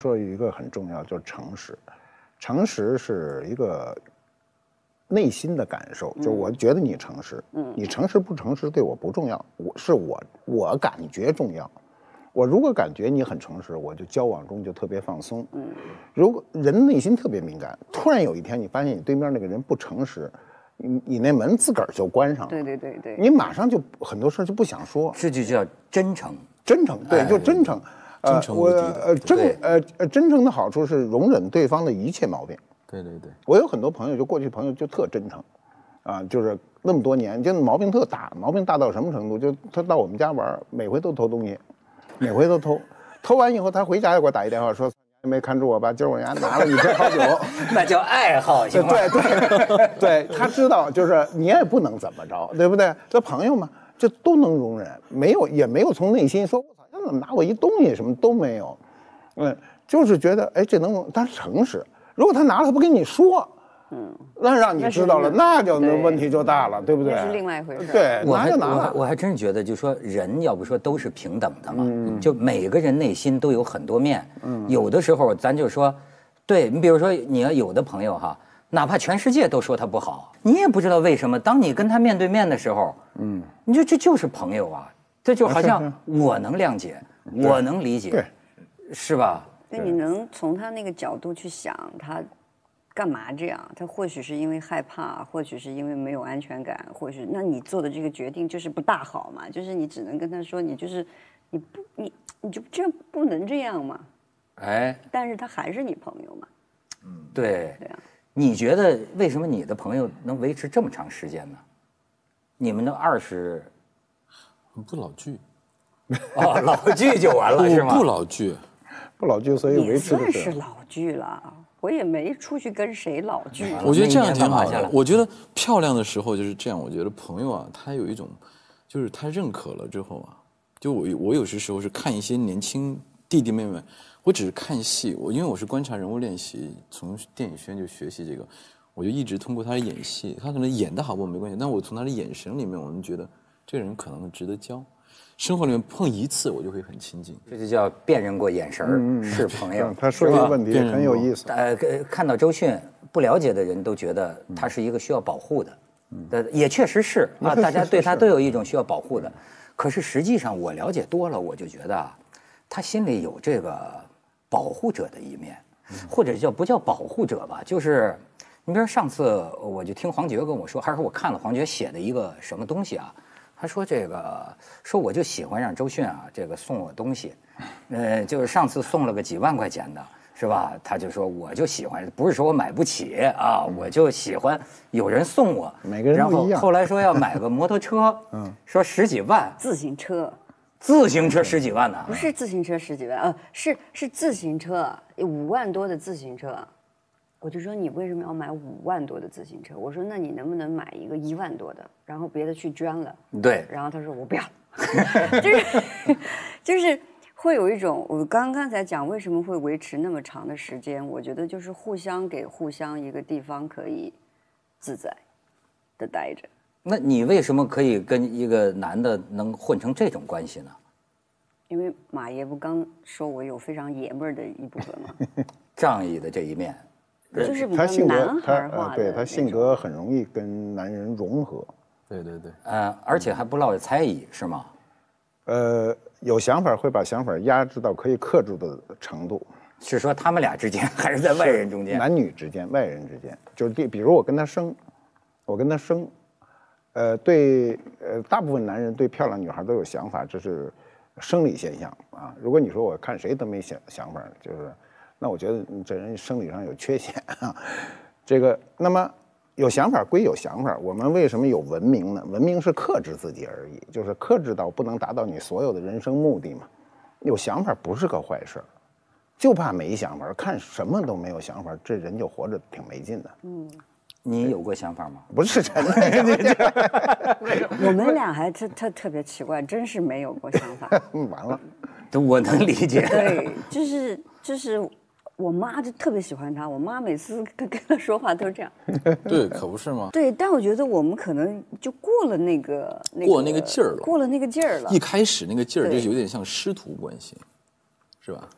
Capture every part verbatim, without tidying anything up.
说一个很重要，就是诚实。诚实是一个内心的感受，就我觉得你诚实，嗯，你诚实不诚实对我不重要，我是我我感觉重要。我如果感觉你很诚实，我就交往中就特别放松。嗯，如果人内心特别敏感，突然有一天你发现你对面那个人不诚实，你你那门自个儿就关上了。 对对对对， 你马上就很多事就不想说。 这就叫真诚。 真诚，对，就真诚。 真诚无敌的。 呃，真呃呃，真诚的好处是容忍对方的一切毛病。 对对对， 我有很多朋友，就过去朋友就特真诚，啊，就是那么多年，就毛病特大，毛病大到什么程度？就他到我们家玩，每回都偷东西，每回都偷，偷完以后他回家又给我打一电话说没看住我吧，今儿我家拿了一瓶好酒， 那叫爱好，行吗？ 对对对，他知道，就是你也不能怎么着，对不对？这朋友嘛，这都能容忍，没有也没有从内心说我操，他怎么拿我一东西，什么都没有，嗯，就是觉得哎，这能，他诚实。如果他拿了他不跟你说，嗯，那让你知道了，那就那问题就大了，对不对？ 那是另外一回事。 对， 我还拿就拿了。 我还我还真是觉得，就说人要不说都是平等的嘛，嗯、就每个人内心都有很多面，嗯，有的时候咱就说，对你比如说你要有的朋友哈，哪怕全世界都说他不好，你也不知道为什么，当你跟他面对面的时候，嗯，你说这就是朋友啊，这就好像我能谅解，我能理解， 对， 是吧？ 那你能从他那个角度去想，他干嘛这样？他或许是因为害怕，或许是因为没有安全感，或许那你做的这个决定就是不大好嘛？就是你只能跟他说，你就是你不你你就这样不能这样嘛？ 哎， 但是他还是你朋友嘛？ 嗯，对。 对啊。 你觉得为什么你的朋友能维持这么长时间呢？你们都二十， 不老聚。 哦，老聚就完了是吗？ 不老聚。 不老聚，所以维持的也算是老聚了。我也没出去跟谁老聚。 我觉得这样挺好的。我觉得漂亮的时候就是这样。我觉得朋友啊，他有一种，就是他认可了之后啊，就我我有些时候是看一些年轻弟弟妹妹，我只是看戏，我因为我是观察人物练习，从电影学院就学习这个，我就一直通过他的演戏，他可能演得好不好没关系，但我从他的眼神里面，我们觉得这个人可能值得交。生活里面碰一次，我就会很亲近， 这就叫辨认过眼神儿，是朋友。 他说这个问题很有意思。 呃，看到周迅，不了解的人都觉得他是一个需要保护的，呃，也确实是啊，大家对他都有一种需要保护的。可是实际上我了解多了，我就觉得啊，他心里有这个保护者的一面，或者叫不叫保护者吧，就是你比如上次我就听黄觉跟我说，还是我看了黄觉写的一个什么东西啊。他说：“这个说我就喜欢让周迅啊，这个送我东西，呃，就是上次送了个几万块钱的，是吧？他就说我就喜欢，不是说我买不起啊，我就喜欢有人送我。 每个人不一样。 然后后来说要买个摩托车，嗯，说十几万， 自行车， 自行车十几万呢？ 不是自行车十几万，呃，是是自行车五万多的自行车。”我就说你为什么要买五万多的自行车？我说那你能不能买一个一万多的，然后别的去捐了？ 对。 然后他说我不要，就是就是会有一种，我刚刚才讲为什么会维持那么长的时间，我觉得就是互相给互相一个地方可以自在的待着。 那你为什么可以跟一个男的能混成这种关系呢？ 因为马爷不刚说我有非常爷们儿的一部分吗？ 仗义的这一面。 就是比较男孩化的， 对他性格很容易跟男人融合， 对对对， 呃，而且还不落猜疑，是吗？ 呃，有想法会把想法压制到可以克制的程度。 是说他们俩之间，还是在外人中间？ 男女之间，外人之间，就是比比如我跟他生，我跟他生，呃，对，呃，大部分男人对漂亮女孩都有想法，这是生理现象啊。如果你说我看谁都没想想法，就是。那我觉得你这人生理上有缺陷啊，这个那么有想法归有想法，我们为什么有文明呢？文明是克制自己而已，就是克制到不能达到你所有的人生目的嘛。有想法不是个坏事，就怕没想法，看什么都没有想法，这人就活着挺没劲的。嗯， 你有过想法吗？ 不是真的， 我们俩还特特特别奇怪，真是没有过想法。 嗯，完了， 我能理解。 对，就是就是。我妈就特别喜欢他，我妈每次跟跟他说话都是这样。 对，可不是吗？ 对，但我觉得我们可能就过了那个、那个、 过那个劲儿了， 过了那个劲儿了。 一开始那个劲儿就有点像师徒关系，是吧？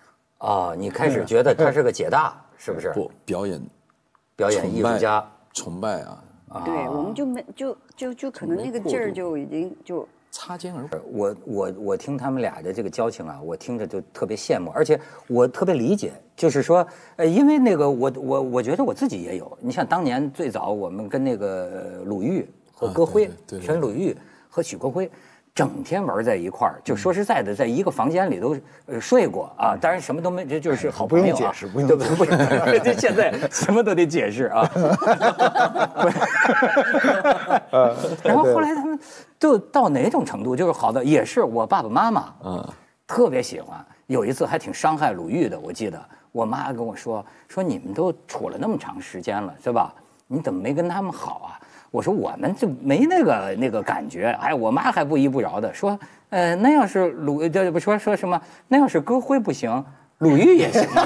哦，你开始觉得他是个姐大，是不是？ 不，表演， 表演艺术家， 崇拜啊。 对，我们就没就就就可能那个劲儿就已经就擦肩而过。 我我我听他们俩的这个交情啊，我听着就特别羡慕，而且我特别理解，就是说，呃，因为那个我我我觉得我自己也有，你像当年最早我们跟那个鲁豫和歌辉，陈鲁豫和许国辉。整天玩在一块儿，就说实在的，在一个房间里都呃睡过啊。当然什么都没，这就是好朋友啊。 不用解释，不用解释。 不用，现在什么都得解释啊。然后后来他们都到哪种程度，就是好的，也是我爸爸妈妈，嗯，特别喜欢。有一次还挺伤害鲁豫的，我记得我妈跟我说说你们都处了那么长时间了，是吧？你怎么没跟他们好啊？我说我们就没那个那个感觉，哎，我妈还不依不饶的说，呃，那要是鲁这不说说什么，那要是歌辉不行，鲁豫也行啊。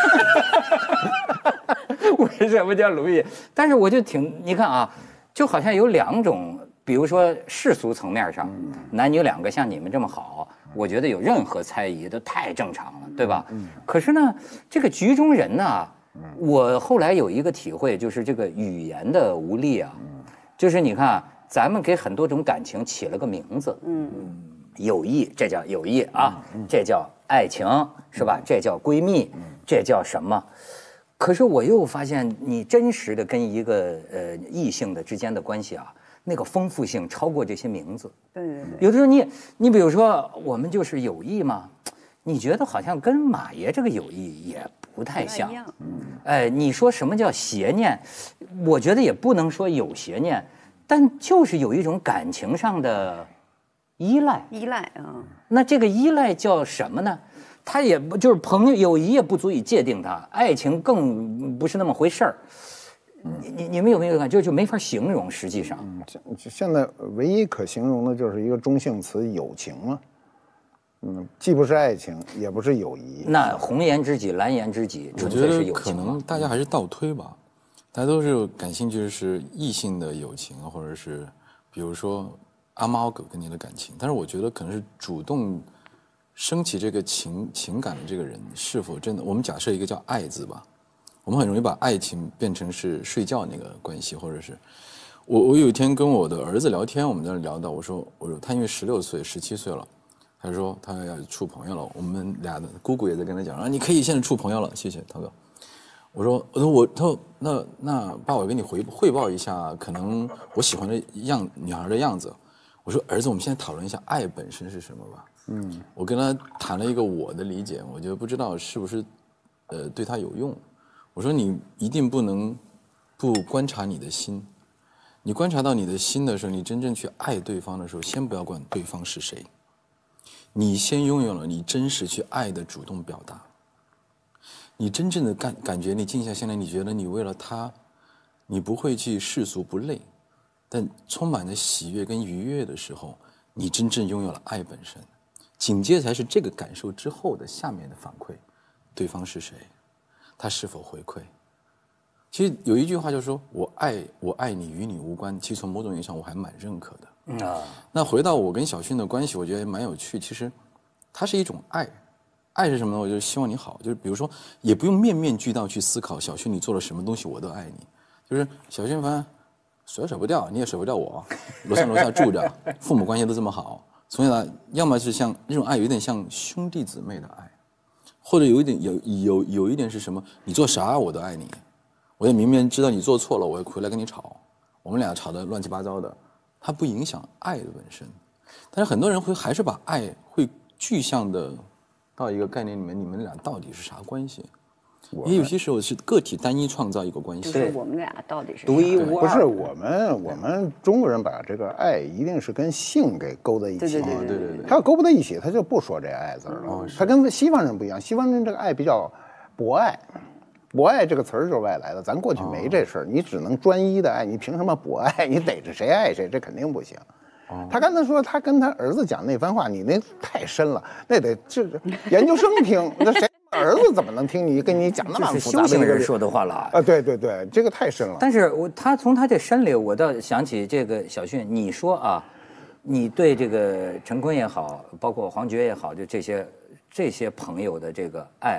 为什么叫鲁豫？但是我就挺，你看啊，就好像有两种，比如说世俗层面上，男女两个像你们这么好，我觉得有任何猜疑都太正常了，对吧？可是呢，这个局中人呢，我后来有一个体会，就是这个语言的无力啊。就是你看，咱们给很多种感情起了个名字，嗯，友谊，这叫友谊啊，这叫爱情，是吧？这叫闺蜜，这叫什么？可是我又发现，你真实的跟一个呃异性的之间的关系啊，那个丰富性超过这些名字。 对对对。 有的时候你你比如说，我们就是友谊嘛，你觉得好像跟马爷这个友谊也不太像。哎，你说什么叫邪念？我觉得也不能说有邪念。但就是有一种感情上的依赖， 依赖啊。 那这个依赖叫什么呢？他也不就是朋友友谊也不足以界定它，爱情更不是那么回事儿。你你你们有没有感觉就没法形容？实际上， 现现在唯一可形容的就是一个中性词友情嘛。嗯，既不是爱情，也不是友谊。 那红颜知己、蓝颜知己， 我觉得可能大家还是倒推吧。大家都是感兴趣的是异性的友情，或者是比如说阿猫狗跟你的感情，但是我觉得可能是主动升起这个情情感的这个人是否真的，我们假设一个叫爱字吧，我们很容易把爱情变成是睡觉那个关系，或者是我我有一天跟我的儿子聊天，我们在那聊到，我说我说他因为十六岁十七岁了，他说他要处朋友了，我们俩的姑姑也在跟他讲啊，你可以现在处朋友了，谢谢涛哥。我说，我说我，他说那那爸，我给你回汇报一下，可能我喜欢的样女孩的样子。我说儿子，我们现在讨论一下爱本身是什么吧。嗯，我跟他谈了一个我的理解，我觉得不知道是不是，呃，对他有用。我说你一定不能不观察你的心，你观察到你的心的时候，你真正去爱对方的时候，先不要管对方是谁，你先拥有了你真实去爱的主动表达。你真正的感感觉，你静下心来，你觉得你为了他，你不会去世俗不累，但充满着喜悦跟愉悦的时候，你真正拥有了爱本身。紧接着才是这个感受之后的下面的反馈，对方是谁，他是否回馈。其实有一句话就是说，我爱我爱你与你无关，其实从某种意义上我还蛮认可的。嗯啊，那回到我跟小薰的关系，我觉得蛮有趣。其实，它是一种爱。爱是什么呢？我就希望你好，就是比如说，也不用面面俱到去思考，小薰你做了什么东西，我都爱你。就是小薰，反正甩甩不掉，你也甩不掉我。楼上楼下住着，父母关系都这么好，从小到大，要么是像那种爱，有点像兄弟姊妹的爱，或者有一点有有有一点是什么？你做啥我都爱你，我也明明知道你做错了，我也回来跟你吵，我们俩吵得乱七八糟的，它不影响爱的本身。但是很多人会还是把爱会具象的。到一个概念里面，你们俩到底是啥关系？也有些时候是个体单一创造一个关系。 就是我们俩到底是独一无二。 不是我们，我们中国人把这个爱一定是跟性给勾在一起。 对对对对对对。 他要勾不在一起，他就不说这爱字了。他跟西方人不一样，西方人这个爱比较博爱，博爱这个词儿就是外来的，咱过去没这事儿，你只能专一的爱，你凭什么博爱？你逮着谁爱谁，这肯定不行。他刚才说他跟他儿子讲那番话，你那太深了，那得这研究生听，那谁儿子怎么能听你跟你讲那么复杂的？ 修行人说的话了啊！对对对，这个太深了。 但是我他从他这深里，我倒想起这个小薰，你说啊，你对这个陈坤也好，包括黄觉也好，就这些这些朋友的这个爱，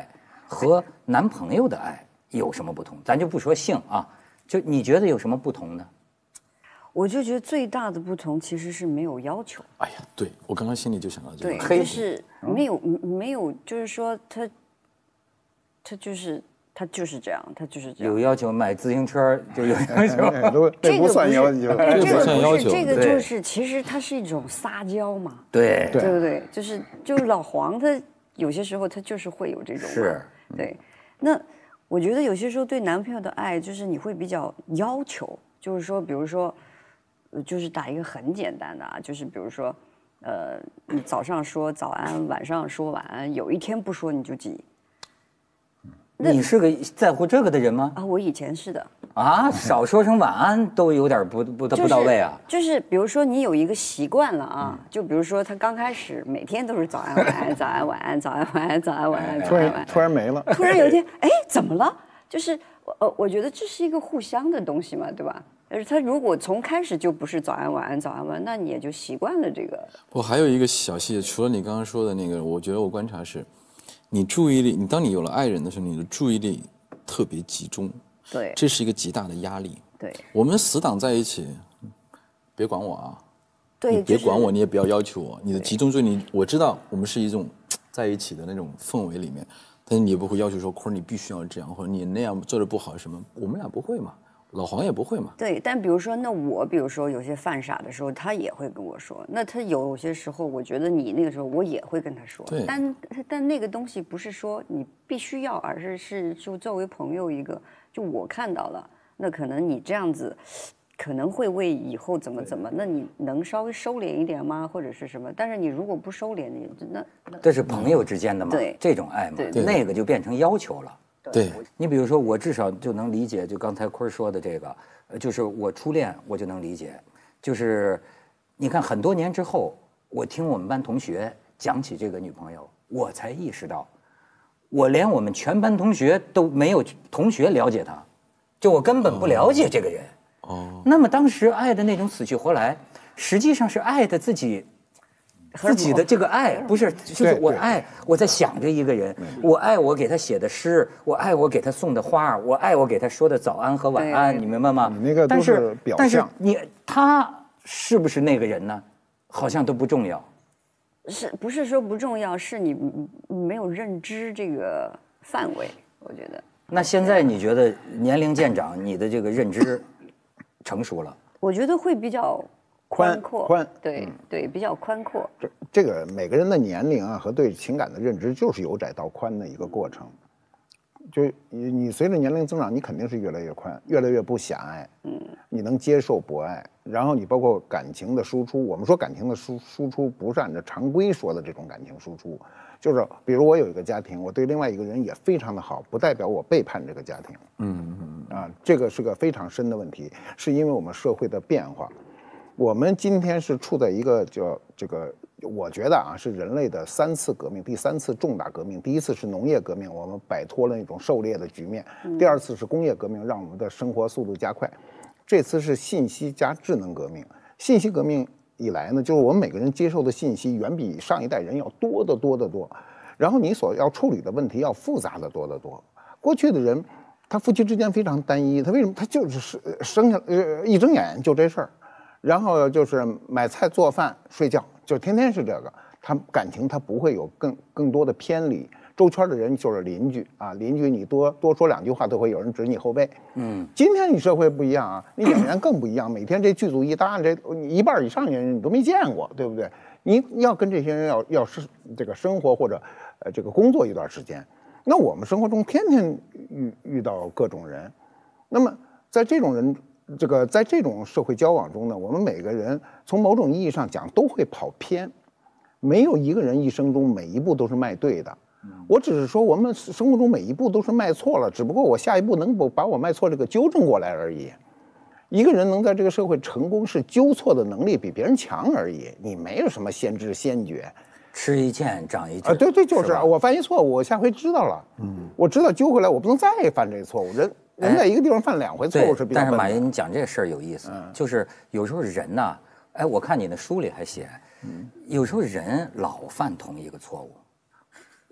和男朋友的爱有什么不同？咱就不说性啊，就你觉得有什么不同呢？ 我就觉得最大的不同其实是没有要求。 哎呀，对我刚刚心里就想到这个， 对，就是没有没有，就是说他他就是他就是这样，他就是这样。 有要求买自行车就有要求， 都这不算要求， 这个不算要求不是，这个就是其实它是一种撒娇嘛， 对对不对？就是就是老黄他有些时候他就是会有这种嘛， 是， 对。那我觉得有些时候对男朋友的爱，就是你会比较要求，就是说，比如说。就是打一个很简单的啊，就是比如说，呃，你早上说早安，晚上说晚安，有一天不说你就急。 你是个在乎这个的人吗？ 啊，我以前是的。 啊，少说声晚安都有点不不不到位啊。 就是比如说你有一个习惯了啊，就比如说他刚开始每天都是早安晚安，早安晚安，早安晚安，早安晚安， 突然突然没了。 突然有一天，哎，怎么了？就是呃，我觉得这是一个互相的东西嘛，对吧？但是他如果从开始就不是早安晚安早安晚安，那你也就习惯了这个。 我还有一个小细节，除了你刚刚说的那个，我觉得我观察是，你注意力，你当你有了爱人的时候，你的注意力特别集中， 对， 这是一个极大的压力。 对， 我们死党在一起，别管我啊， 对， 你别管我，你也不要要求我，你的集中注意力，我知道我们是一种在一起的那种氛围里面，但是你也不会要求说，坤儿你必须要这样，或者你那样做的不好什么，我们俩不会嘛。老黄也不会嘛？ 对，但比如说，那我比如说有些犯傻的时候，他也会跟我说。那他有些时候，我觉得你那个时候，我也会跟他说。 对。 但但那个东西不是说你必须要，而是是就作为朋友一个，就我看到了，那可能你这样子，可能会为以后怎么怎么，那你能稍微收敛一点吗？或者是什么？但是你如果不收敛，你那那这是朋友之间的嘛？ 对， 这种爱嘛，那个就变成要求了。 对， 你比如说，我至少就能理解，就刚才坤说的这个，就是我初恋，我就能理解。就是你看，很多年之后，我听我们班同学讲起这个女朋友，我才意识到，我连我们全班同学都没有同学了解她，就我根本不了解这个人。哦。那么当时爱的那种死去活来，实际上是爱的自己。自己的这个爱不是，就是我爱我在想着一个人，我爱我给他写的诗，我爱我给他送的花，我爱我给他说的早安和晚安，你明白吗？ 你那个都是表象。 但是你他是不是那个人呢？好像都不重要。 是不是说不重要？是你没有认知这个范围，我觉得。 那现在你觉得年龄渐长，你的这个认知成熟了？ 我觉得会比较。宽阔， 宽， 对、嗯、对，比较宽阔。 这这个每个人的年龄啊和对情感的认知就是由窄到宽的一个过程。就你你随着年龄增长，你肯定是越来越宽，越来越不狭隘。嗯，你能接受博爱，然后你包括感情的输出。我们说感情的输输出不是按照常规说的这种感情输出，就是比如我有一个家庭，我对另外一个人也非常的好，不代表我背叛这个家庭。嗯嗯啊，这个是个非常深的问题，是因为我们社会的变化。我们今天是处在一个叫这个，我觉得啊是人类的三次革命，第三次重大革命。第一次是农业革命，我们摆脱了那种狩猎的局面；第二次是工业革命，让我们的生活速度加快；这次是信息加智能革命。信息革命以来呢，就是我们每个人接受的信息远比上一代人要多得多得多，然后你所要处理的问题要复杂的多得多。过去的人，他夫妻之间非常单一，他为什么他就是生下呃一睁眼就这事儿。然后就是买菜做饭睡觉，就天天是这个。他感情他不会有更更多的偏离。周圈的人就是邻居啊，邻居你多多说两句话都会有人指你后背。嗯，今天你社会不一样啊，你演员更不一样。每天这剧组一搭，这一半以上人你都没见过，对不对？你要跟这些人要要是这个生活或者呃这个工作一段时间，那我们生活中天天遇遇到各种人，那么在这种人。这个在这种社会交往中呢，我们每个人从某种意义上讲都会跑偏，没有一个人一生中每一步都是迈对的。我只是说我们生活中每一步都是迈错了，只不过我下一步能否把我迈错这个纠正过来而已。一个人能在这个社会成功，是纠错的能力比别人强而已。你没有什么先知先觉， 吃一堑长一智啊，对对，就是我犯一错误，我下回知道了，嗯，我知道纠回来，我不能再犯这个错误。人。人在一个地方犯两回错误是比较笨的。 但是马云，你讲这事儿有意思，嗯、就是有时候人呐，哎，我看你那书里还写，嗯、有时候人老犯同一个错误，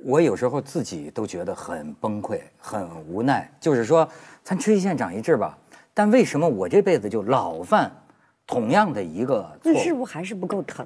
我有时候自己都觉得很崩溃、很无奈。就是说，咱吃一堑长一智吧，但为什么我这辈子就老犯同样的一个错误？ 那是不是还是不够疼？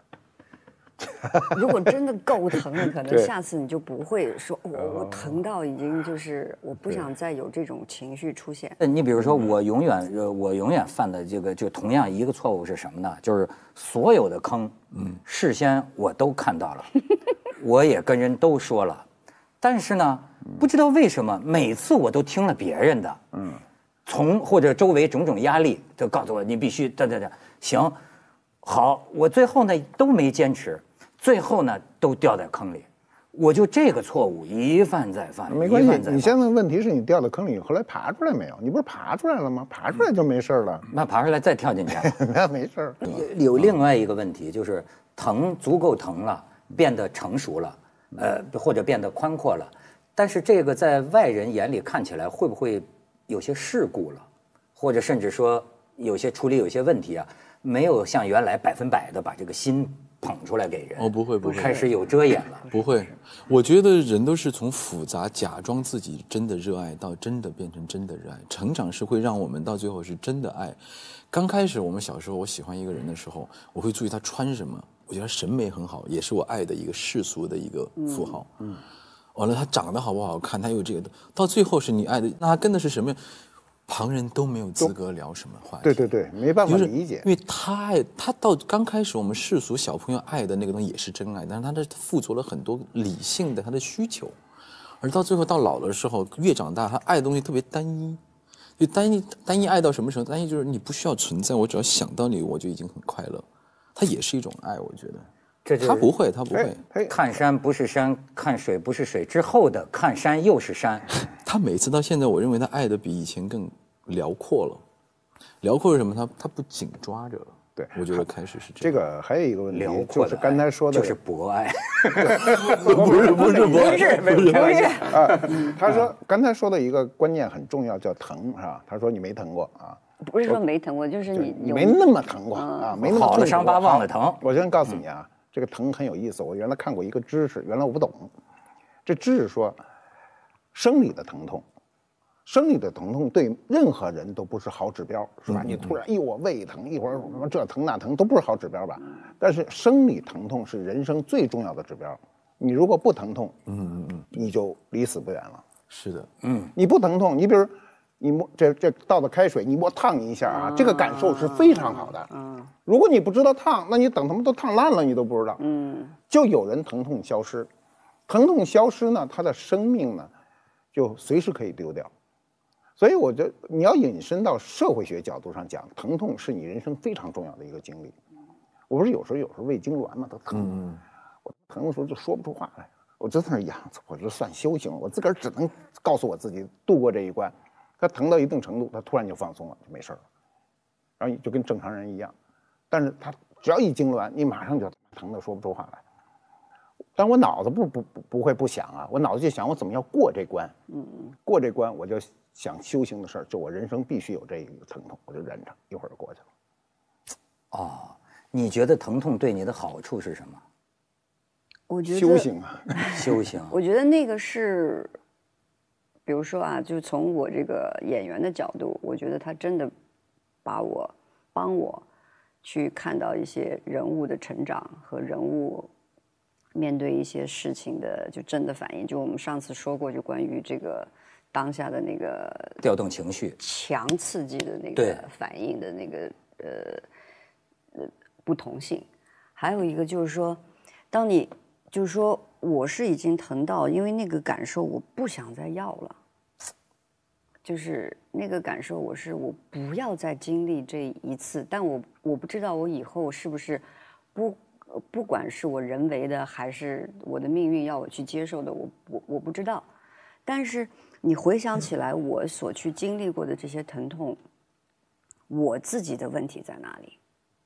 如果真的够疼了，可能下次你就不会说，我我疼到已经就是我不想再有这种情绪出现。 你比如说，我永远呃，我永远犯的这个就同样一个错误是什么呢？就是所有的坑，嗯，事先我都看到了，我也跟人都说了，但是呢，不知道为什么每次我都听了别人的，嗯，从或者周围种种压力就告诉我你必须等等等，行，好，我最后呢都没坚持。最后呢，都掉在坑里，我就这个错误一犯再犯， 没关系。你现在问题是你掉到坑里，后来爬出来没有？你不是爬出来了吗？爬出来就没事了。 那爬出来再跳进去， 那没事。 有另外一个问题就是，疼足够疼了，变得成熟了，呃，或者变得宽阔了，但是这个在外人眼里看起来会不会有些世故了，或者甚至说有些处理有些问题啊，没有像原来百分百的把这个心捧出来给人。 哦，不会不会， 开始有遮掩了。 不会，我觉得人都是从复杂假装自己真的热爱，到真的变成真的热爱。成长是会让我们到最后是真的爱。刚开始我们小时候，我喜欢一个人的时候，我会注意他穿什么，我觉得他审美很好，也是我爱的一个世俗的一个符号。嗯，完了他长得好不好看，他有这个，到最后是你爱的，那他跟的是什么？旁人都没有资格聊什么话题。 对对对，没办法理解。 因为他爱他到刚开始我们世俗小朋友爱的那个东西也是真爱，但是他这附着了很多理性的他的需求，而到最后到老的时候，越长大他爱的东西特别单一，就单一单一爱到什么程度？单一就是你不需要存在，我只要想到你我就已经很快乐，它也是一种爱，我觉得。 这他不会，他不会。 看山不是山，看水不是水之后的看山又是山。 他每次到现在，我认为他爱的比以前更辽阔了。辽阔是什么？他他不紧抓着了。 对， 我觉得开始是这个。还有一个问题，就是刚才说的， 就是博爱。 不是不是博爱， 不是不是开玩笑啊。他说刚才说的一个观念很重要，叫疼，是吧？他说你没疼过啊。 不是说没疼过，就是你你没那么疼过啊，没那么好了伤疤忘了疼。 我先告诉你啊。这个疼很有意思，我原来看过一个知识，原来我不懂。这知识说，生理的疼痛，生理的疼痛对任何人都不是好指标，是吧？嗯、你突然一会儿胃疼，一会儿什么这疼那疼，都不是好指标吧？但是生理疼痛是人生最重要的指标。你如果不疼痛，嗯嗯嗯，你就离死不远了。 是的， 嗯，你不疼痛，你比如你摸这这倒的开水，你摸烫一下啊，这个感受是非常好的。嗯。如果你不知道烫，那你等他们都烫烂了，你都不知道。嗯，就有人疼痛消失，疼痛消失呢，他的生命呢，就随时可以丢掉。所以我觉得你要引申到社会学角度上讲，疼痛是你人生非常重要的一个经历。我不是有时候有时候胃痉挛嘛，都疼，嗯、我疼的时候就说不出话来，我就在那养，我这算修行，我自个儿只能告诉我自己度过这一关。他疼到一定程度，他突然就放松了，就没事了，然后就跟正常人一样。但是他只要一痉挛，你马上就疼得说不出话来。但我脑子不不不不会不想啊，我脑子就想我怎么要过这关。嗯，过这关我就想修行的事儿，就我人生必须有这个疼痛，我就忍着，一会儿就过去了。 哦，你觉得疼痛对你的好处是什么？ 我觉得修行啊， 修行。 我觉得那个是，比如说啊，就从我这个演员的角度，我觉得他真的把我帮我。去看到一些人物的成长和人物面对一些事情的就真的反应，就我们上次说过，就关于这个当下的那个调动情绪、 强刺激的那个反应的那个呃呃不同性。还有一个就是说，当你就是说我是已经疼到，因为那个感受我不想再要了。就是那个感受，我是我不要再经历这一次，但我我不知道我以后是不是不不管是我人为的还是我的命运要我去接受的，我我我不知道。但是你回想起来，我所去经历过的这些疼痛，我自己的问题在哪里？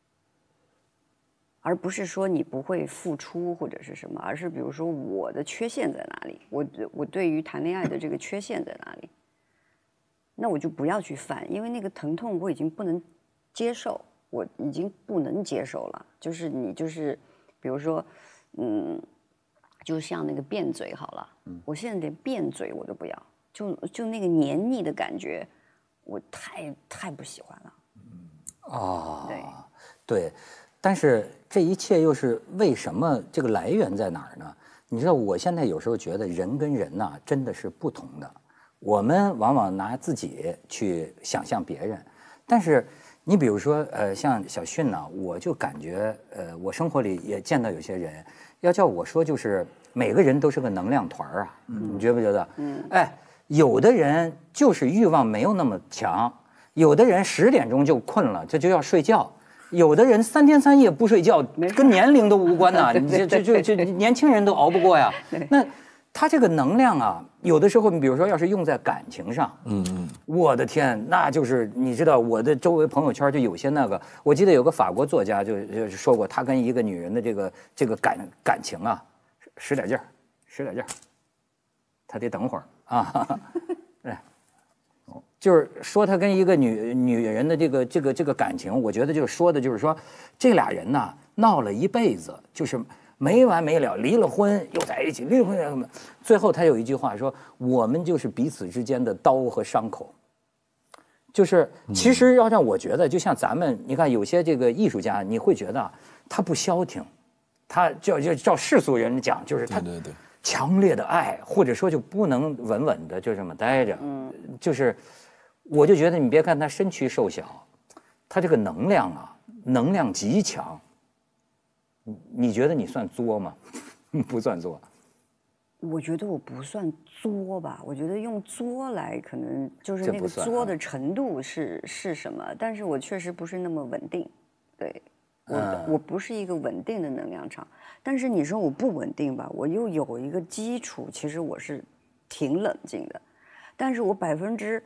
而不是说你不会付出或者是什么，而是比如说我的缺陷在哪里？我我对于谈恋爱的这个缺陷在哪里？那我就不要去犯，因为那个疼痛我已经不能接受，我已经不能接受了。就是你就是，比如说，嗯， 就像那个辩嘴好了，我现在连辩嘴我都不要，就就那个黏腻的感觉，我太太不喜欢了。 哦， 对对，但是这一切又是为什么？这个来源在哪儿呢？你知道，我现在有时候觉得人跟人呐、真的是不同的。我们往往拿自己去想象别人，但是你比如说，呃，像小迅呢，我就感觉，呃，我生活里也见到有些人，要叫我说，就是每个人都是个能量团儿啊，你觉不觉得？嗯，哎，有的人就是欲望没有那么强。有的人十点钟就困了，这就要睡觉；有的人三天三夜不睡觉，跟年龄都无关呐、你这这这这年轻人都熬不过呀。那他这个能量啊，有的时候你比如说要是用在感情上，嗯嗯，我的天，那就是你知道我的周围朋友圈就有些那个，我记得有个法国作家就就说过，他跟一个女人的这个这个感感情啊，使点劲儿，使点劲儿，他得等会儿啊，哎。就是说他跟一个女女人的这个这个这个感情，我觉得就是说的就是说，这俩人呐闹了一辈子，就是没完没了，离了婚又在一起，离了婚又最后他有一句话说，我们就是彼此之间的刀和伤口。就是其实要让我觉得，就像咱们你看有些这个艺术家，你会觉得他不消停，他叫就照世俗人讲，就是他对对对强烈的爱，或者说就不能稳稳的就这么待着，嗯，就是。我就觉得，你别看他身躯瘦小，他这个能量啊，能量极强。你你觉得你算作吗？不算作。 我觉得我不算作吧，我觉得用作来可能就是那个作的程度是、啊、是什么？但是我确实不是那么稳定，对我、嗯、我不是一个稳定的能量场。但是你说我不稳定吧，我又有一个基础，其实我是挺冷静的，但是我百分之。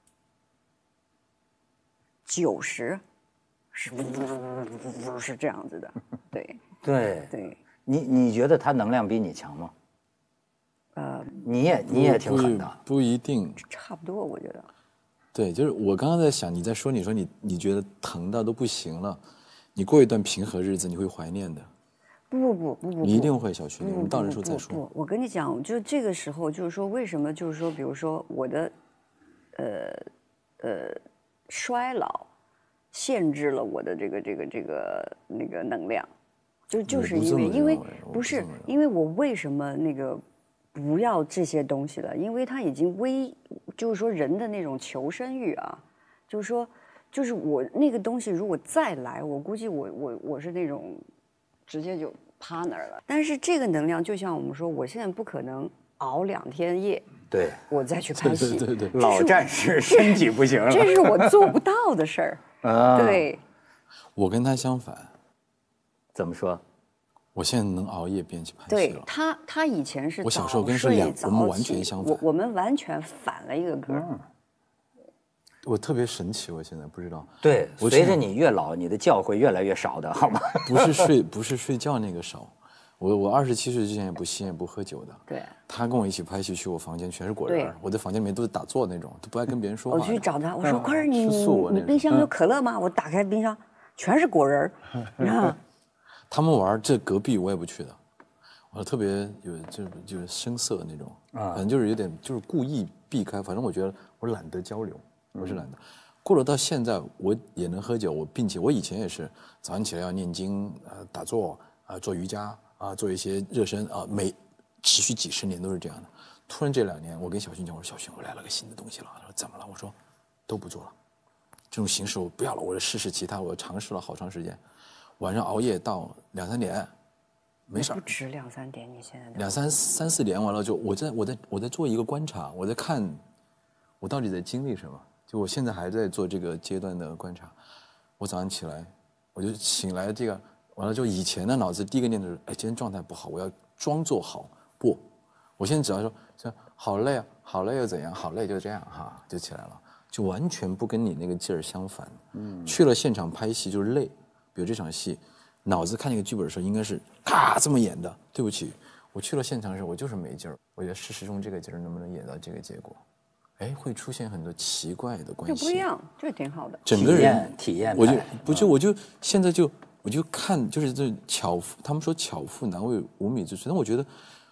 九十是是这样子的，对对对。 你你觉得他能量比你强吗？呃，你也你也挺狠的， 不一定， 差不多，我觉得。 对，就是我刚刚在想，你在说，你说你你觉得疼到都不行了，你过一段平和日子，你会怀念的。 不不不不不， 你一定会，小徐，我们到那时候再说。 不，我跟你讲，就这个时候，就是说，为什么，就是说，比如说我的，呃呃。衰老限制了我的这个这个这个那个能量，就就是因为因为不是因为我为什么那个不要这些东西了？因为它已经危，就是说人的那种求生欲啊，就是说就是我那个东西如果再来，我估计我我我是那种直接就趴那儿了。但是这个能量就像我们说，我现在不可能熬两天夜。 对， 我再去拍戏。 对对对， 老战士身体不行了， 这是我做不到的事儿。啊，对， 我跟他相反。 怎么说？ 我现在能熬夜编辑拍戏对了。 他，他以前是我小时候跟是两，我们完全相反。 我我们完全反了一个歌。嗯， 我特别神奇，我现在不知道。 对，随着你越老，你的觉会越来越少的，好吗？ 不是睡，不是睡觉那个少。我我二十七岁之前也不吸烟不喝酒的， 对。 他跟我一起拍戏，去我房间全是果仁，我在房间里面都是打坐那种，都不爱跟别人说话。 我去找他，我说：“坤儿，你你冰箱有可乐吗？”我打开冰箱，全是果仁，你看。 他们玩这隔壁我也不去的，我特别有就是就是生涩那种，反正就是有点就是故意避开。反正我觉得我懒得交流，我是懒得。过了到现在，我也能喝酒，我并且我以前也是早上起来要念经，呃，打坐啊，做瑜伽。啊，做一些热身啊，每持续几十年都是这样的。突然这两年，我跟小勋讲，我说小勋，我来了个新的东西了。他说怎么了？我说都不做了，这种形式我不要了，我要试试其他。我尝试了好长时间，晚上熬夜到两三点，没事儿。 不止两三点，你现在两三三四点完了就我在我在我在做一个观察，我在看我到底在经历什么。就我现在还在做这个阶段的观察。我早上起来，我就醒来这个。完了就以前的脑子第一个念头是，哎，今天状态不好，我要装作好。不，我现在只要说，说好累啊，好累又怎样？好累就这样哈，就起来了，就完全不跟你那个劲儿相反。嗯，去了现场拍戏就是累，比如这场戏，脑子看那个剧本的时候应该是咔这么演的。对不起，我去了现场的时候我就是没劲儿。我觉得事实中这个劲儿能不能演到这个结果？哎，会出现很多奇怪的关系。 就不一样，这挺好的。 整个人体验， 我就不就我就现在就。我就看，就是这巧妇，他们说巧妇难为无米之炊，但我觉得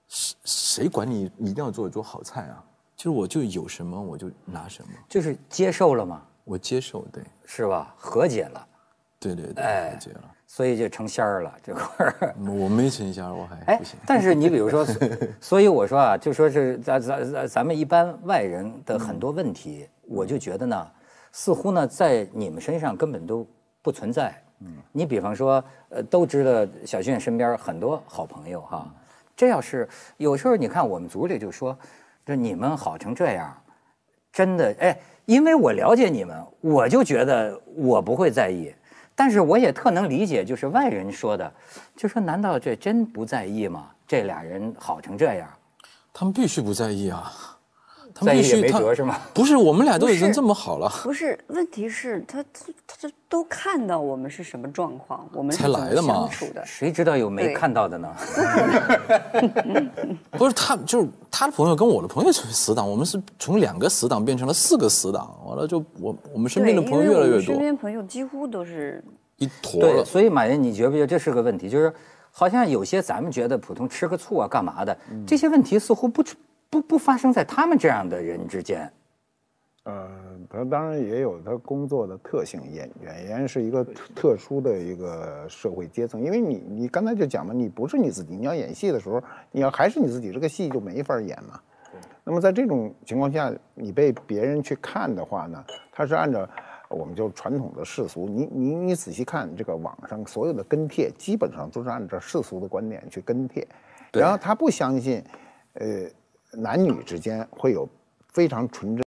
谁谁管你一定要做做好菜啊？就是我就有什么我就拿什么， 就是接受了嘛， 我接受，对， 是吧？和解了， 对对对， 哎和解了。 所以就成仙儿了这块儿。 我没成仙，我还哎不行。， 但是你比如说，所以我说啊，就说是咱咱咱咱们一般外人的很多问题，我就觉得呢，似乎呢在你们身上根本都不存在。嗯，你比方说，呃，都知道小俊身边很多好朋友哈，这要是有时候你看我们组里就说，这你们好成这样，真的哎，因为我了解你们，我就觉得我不会在意。但是我也特能理解，就是外人说的，就说难道这真不在意吗？这俩人好成这样， 他们必须不在意啊，他在意也们必须他没辙是吗？ 不是，我们俩都已不是经这么好了， 不是，问题是他他他这都看到我们是什么状况，我们是才怎么来的嘛相处的。 谁知道有没对看到的呢？ 不是他，就是他的朋友跟我的朋友成为死党，我们是从两个死党变成了四个死党，完了就我我们身对， 边的朋友越来越多， 因为我们身边朋友几乎都是一坨对， 了。 所以马云，你觉不觉得这是个问题？就是好像有些咱们觉得普通吃个醋啊干嘛的，这些问题似乎不不不发生在他们这样的人之间。 呃，他当然也有他工作的特性，演演员是一个特特殊的一个社会阶层，因为你你刚才就讲嘛，你不是你自己，你要演戏的时候，你要还是你自己，这个戏就没法演嘛。那么在这种情况下，你被别人去看的话呢，他是按照我们就传统的世俗，你你你仔细看这个网上所有的跟帖，基本上都是按照世俗的观点去跟帖，然后他不相信，呃，男女之间会有非常纯真。